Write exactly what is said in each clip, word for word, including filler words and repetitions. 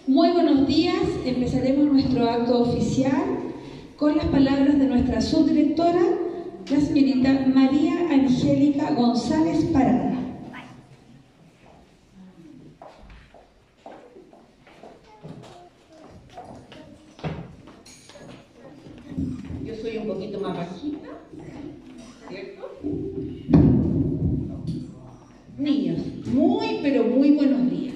Muy buenos días. Empezaremos nuestro acto oficial con las palabras de nuestra subdirectora, la señorita María Angélica González Parada. Yo soy un poquito más bajita, ¿cierto? Niños, muy pero muy buenos días.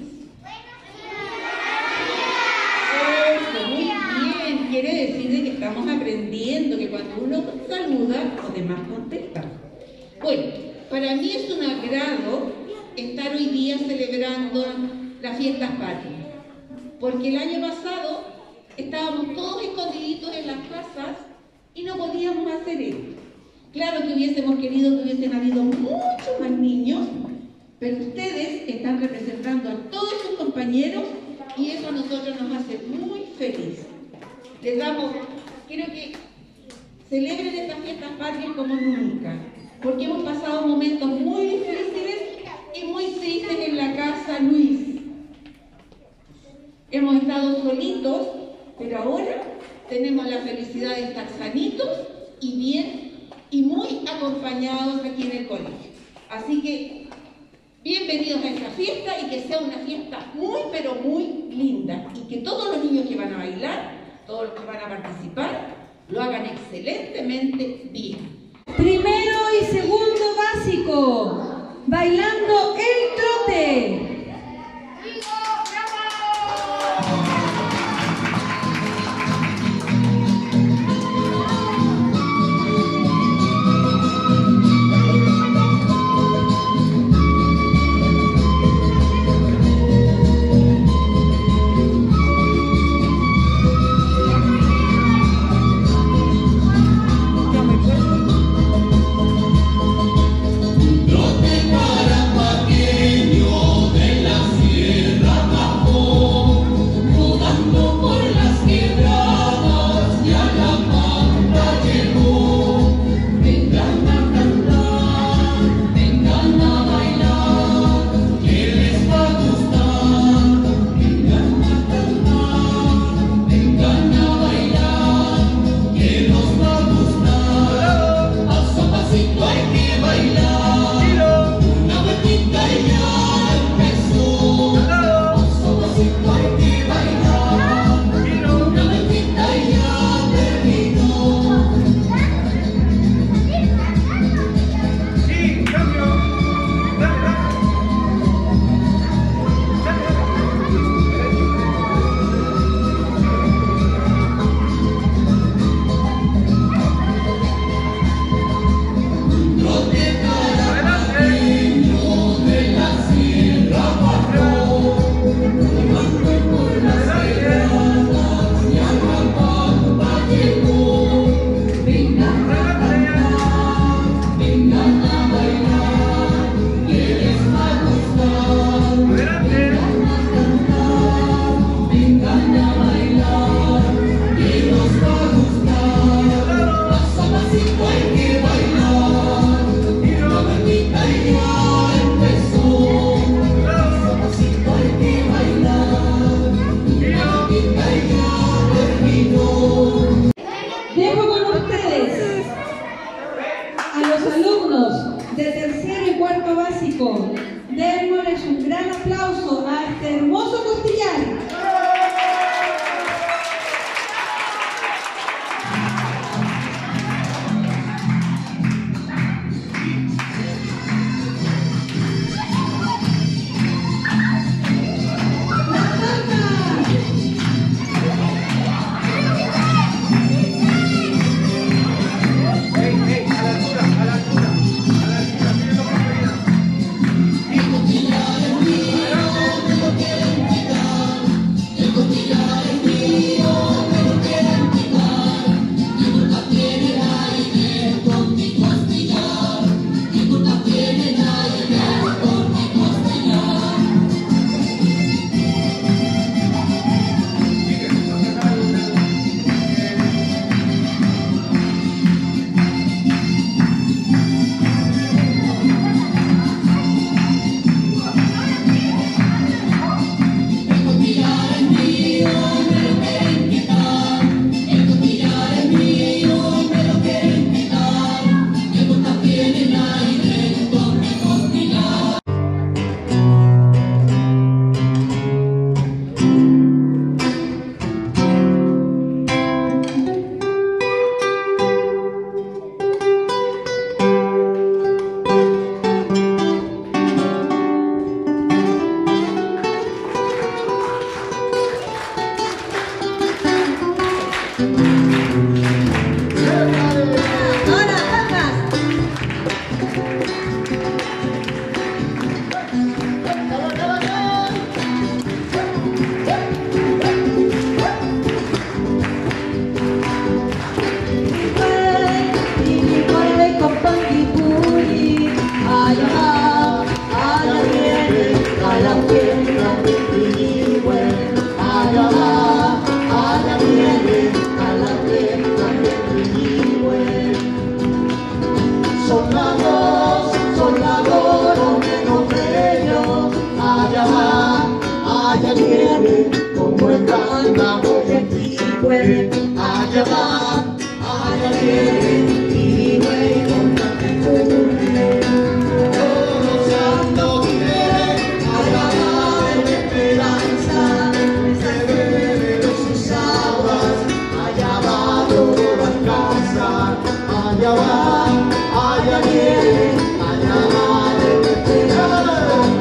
Eso, muy bien. Quiere decir de que estamos aprendiendo que cuando uno saluda, los demás contestan. Bueno, para mí es un agrado estar hoy día celebrando las fiestas patrias, porque el año pasado estábamos todos escondiditos en las casas y no podíamos hacer esto. Claro que hubiésemos querido que hubiesen habido muchos más niños, pero ustedes están representando a todos sus compañeros y eso a nosotros nos hace muy felices. Les damos, quiero que celebren estas fiestas patrias como nunca, porque hemos pasado momentos muy difíciles y muy tristes en la casa Luis. Hemos estado solitos, pero ahora tenemos la felicidad de estar sanitos y bien y muy acompañados aquí en el colegio. Así que bienvenidos a esta fiesta y que sea una fiesta muy pero muy linda y que todos los niños que van a bailar, todos los que van a participar, lo hagan excelentemente bien. Primero y segundo básico, bailando el trote. Trote para cualquier anda voy aquí, puede, allá va, allá viene, y luego ocurre. Todos ando quieren, allá va de esperanza, se bebe de sus aguas, allá va todo alcanza, allá va, allá viene, allá va de esperanza.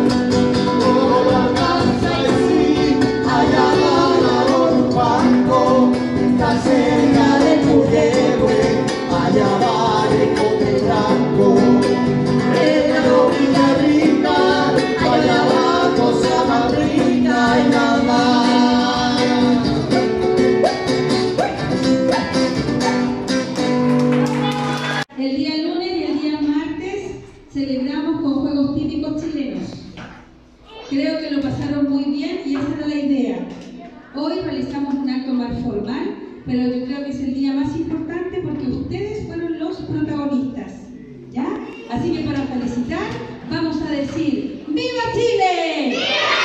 Cerca de tu héroe, allá va de comer blanco. En la orilla rica, allá va cosa más rica y nada más. El día lunes y el día martes celebramos con juegos típicos chilenos. Creo que lo pasaron muy bien y esa era la idea. Hoy realizamos un acto más formal, pero yo creo que es el día más importante porque ustedes fueron los protagonistas, ¿ya? Así que para felicitar vamos a decir ¡Viva Chile!